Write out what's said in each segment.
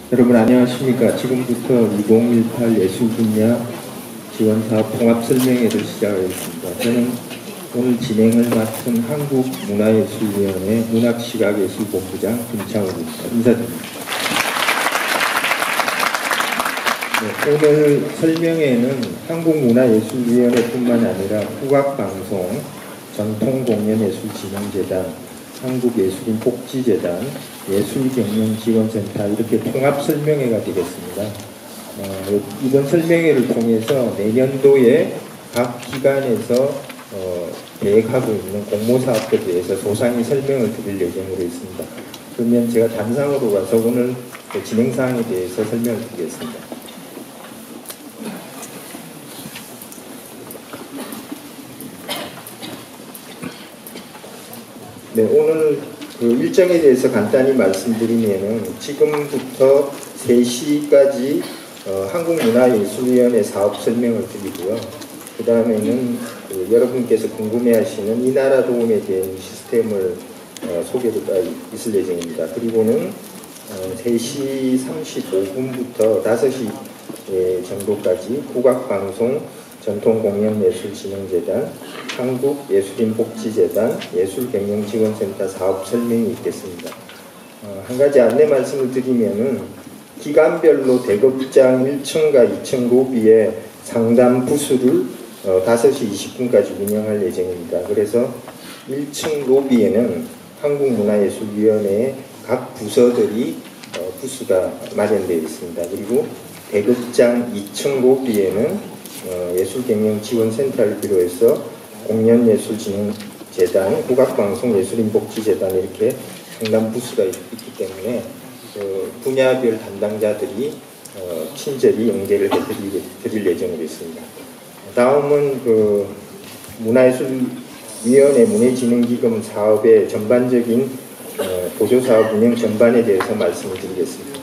여러분 안녕하십니까. 지금부터 2018 예술분야 지원사업 통합설명회를 시작하겠습니다. 저는 오늘 진행을 맡은 한국문화예술위원회 문학시각예술본부장 김창우입니다. 인사드립니다. 네, 오늘 설명회는 한국문화예술위원회뿐만 아니라 국악방송, 전통공연예술진흥재단, 한국예술인복지재단, 예술경영지원센터 이렇게 통합설명회가 되겠습니다. 이번 설명회를 통해서 내년도에 각 기관에서 계획하고 있는 공모사업에 대해서 소상히 설명을 드릴 예정으로 있습니다. 그러면 제가 단상으로 가서 오늘 진행사항에 대해서 설명을 드리겠습니다. 네, 오늘 그 일정에 대해서 간단히 말씀드리면은 지금부터 3시까지 한국문화예술위원회 사업 설명을 드리고요. 그 다음에는 여러분께서 궁금해하시는 이 나라 도움에 대한 시스템을 소개가 있을 예정입니다. 그리고는 3시 35분부터 5시 정도까지 국악방송, 전통공연예술진흥재단, 한국예술인복지재단, 예술경영지원센터 사업 설명이 있겠습니다. 한 가지 안내 말씀을 드리면은 기간별로 대급장 1층과 2층 로비에 상담 부스를 5시 20분까지 운영할 예정입니다. 그래서 1층 로비에는 한국문화예술위원회의 각 부서들이 부스가 마련되어 있습니다. 그리고 대급장 2층 로비에는 예술경영지원센터를 비롯해서 공연예술진흥재단, 국악방송예술인복지재단 이렇게 상담 부스가 있기 때문에 분야별 담당자들이 친절히 연계를 해드릴 예정으로 있습니다. 다음은 문화예술위원회 문예진흥기금 사업의 전반적인 보조사업 운영 전반에 대해서 말씀을 드리겠습니다.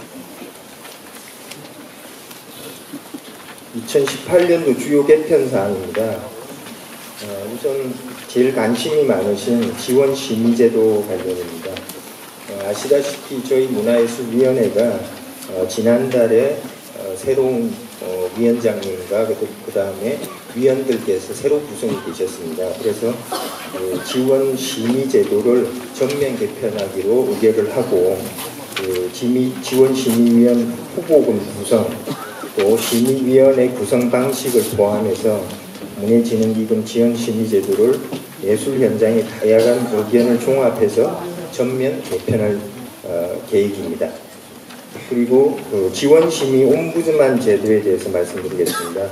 2018년도 주요 개편 사항입니다. 우선 제일 관심이 많으신 지원 심의제도 관련입니다. 아시다시피 저희 문화예술위원회가 지난달에 새로운 위원장님과 그 다음에 위원들께서 새로 구성이 되셨습니다. 그래서 지원 심의제도를 전면 개편하기로 의결을 하고 지원 심의위원 후보군 구성, 또 심의위원회 구성 방식을 포함해서 문예진흥기금 지원심의제도를 예술 현장의 다양한 의견을 종합해서 전면 개편할 계획입니다. 그리고 지원심의 옴부드만 제도에 대해서 말씀드리겠습니다.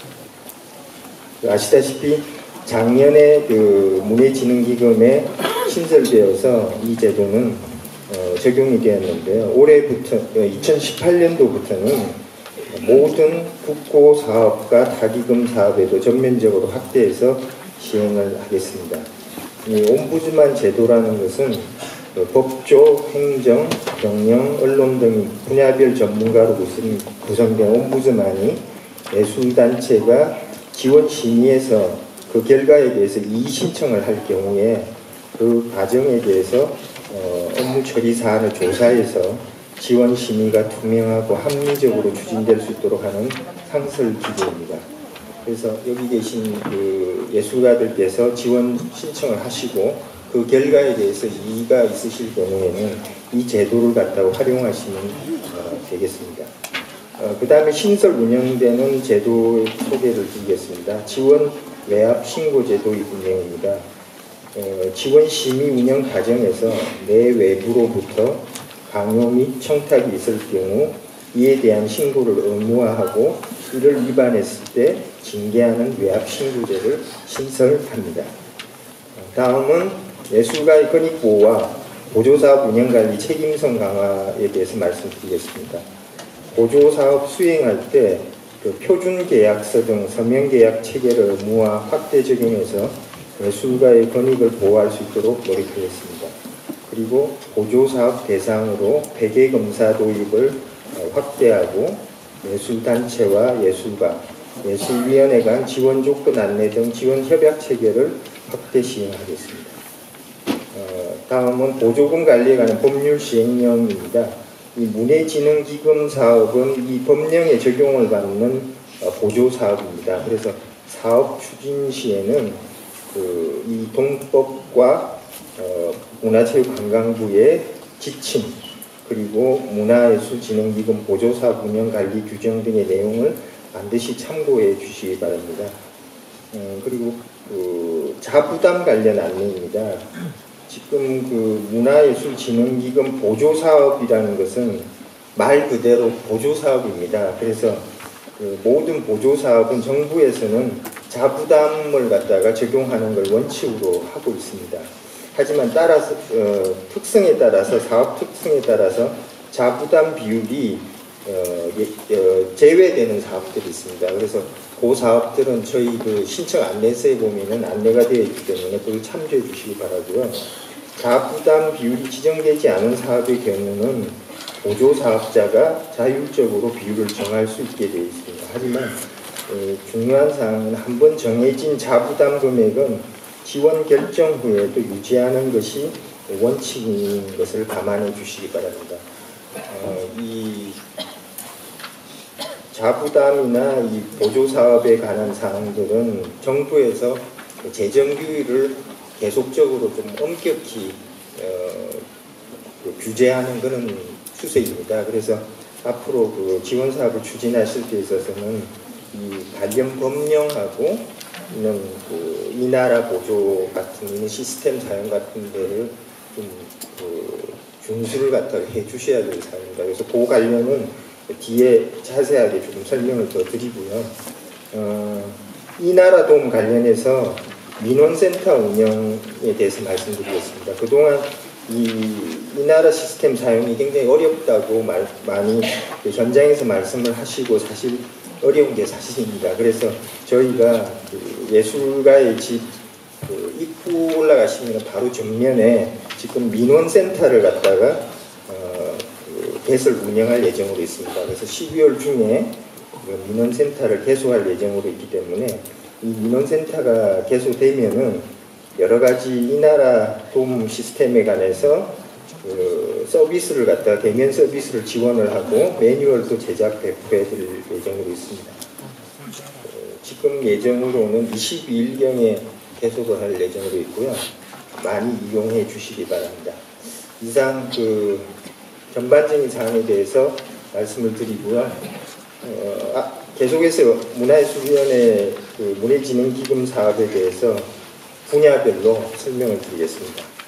아시다시피 작년에 문예진흥기금에 신설되어서 이 제도는 적용이 되었는데요. 올해부터 2018년도부터는 모든 국고사업과 다기금 사업에도 전면적으로 확대해서 시행을 하겠습니다. 이 옴부드만 제도라는 것은 법조, 행정, 경영, 언론 등 분야별 전문가로 구성된 옴부드만이 예술단체가 지원심의에서 그 결과에 대해서 이의신청을 할 경우에 그 과정에 대해서 업무 처리 사안을 조사해서 지원 심의가 투명하고 합리적으로 추진될 수 있도록 하는 상설 기구입니다. 그래서 여기 계신 예술가들께서 지원 신청을 하시고 그 결과에 대해서 이의가 있으실 경우에는 이 제도를 갖다가 활용하시면 되겠습니다. 그 다음에 신설 운영되는 제도의 소개를 드리겠습니다. 지원 외압 신고 제도의 운영입니다. 지원 심의 운영 과정에서 내외부로부터 강요 및 청탁이 있을 경우 이에 대한 신고를 의무화하고 이를 위반했을 때 징계하는 외압 신고제를 신설합니다. 다음은 예술가의 권익보호와 보조사업 운영관리 책임성 강화에 대해서 말씀드리겠습니다. 보조사업 수행할 때 표준계약서 등 서명계약 체계를 의무화 확대 적용해서 예술가의 권익을 보호할 수 있도록 노력하겠습니다. 그리고 보조사업 대상으로 회계검사 도입을 확대하고 예술단체와 예술가, 예술위원회 간 지원조건 안내 등 지원협약 체계를 확대 시행하겠습니다. 다음은 보조금 관리에 관한 법률 시행령입니다. 이 문해진흥기금 사업은 이 법령에 적용을 받는 보조 사업입니다. 그래서 사업 추진 시에는 이 동법과 문화체육관광부의 지침 그리고 문화예술진흥기금 보조사업 운영관리 규정 등의 내용을 반드시 참고해 주시기 바랍니다. 그리고 자부담 관련 안내입니다. 지금 문화예술진흥기금 보조사업이라는 것은 말 그대로 보조사업입니다. 그래서 모든 보조사업은 정부에서는 자부담을 갖다가 적용하는 걸 원칙으로 하고 있습니다. 하지만 따라서 특성에 따라서 사업 특성에 따라서 자부담 비율이 제외되는 사업들이 있습니다. 그래서 그 사업들은 저희 신청 안내서에 보면은 안내가 되어 있기 때문에 그걸 참조해 주시기 바라고요. 자부담 비율이 지정되지 않은 사업의 경우는 보조 사업자가 자율적으로 비율을 정할 수 있게 되어 있습니다. 하지만 중요한 사항은 한번 정해진 자부담 금액은 지원 결정 후에도 유지하는 것이 원칙인 것을 감안해 주시기 바랍니다. 이 자부담이나 이 보조사업에 관한 사항들은 정부에서 재정규율을 계속적으로 좀 엄격히 규제하는 그런 추세입니다. 그래서 앞으로 지원사업을 추진하실 때 있어서는 이 관련 법령하고 있는 이 나라 보조 같은 시스템 사용 같은 데를 좀 준수를 갖다가 해 주셔야 될 사항입니다. 그래서 그 관련은 뒤에 자세하게 좀 설명을 더 드리고요. 이 나라 도움 관련해서 민원센터 운영에 대해서 말씀드리겠습니다. 그동안 이 나라 시스템 사용이 굉장히 어렵다고 많이 현장에서 말씀을 하시고 사실 어려운 게 사실입니다. 그래서 저희가 예술가의 집 입구 올라가시면 바로 정면에 지금 민원센터를 갖다가 개설 운영할 예정으로 있습니다. 그래서 12월 중에 민원센터를 개소할 예정으로 있기 때문에 이 민원센터가 개소되면은 여러 가지 이 나라 도움 시스템에 관해서 서비스를 갖다가 대면 서비스를 지원을 하고 매뉴얼도 제작 배포해 드릴 예정으로 있습니다. 지금 예정으로는 22일경에 개소를 할 예정으로 있고요. 많이 이용해 주시기 바랍니다. 이상 전반적인 사항에 대해서 말씀을 드리고요. 계속해서 문화예술위원회 문해진흥기금 사업에 대해서 분야별로 설명을 드리겠습니다.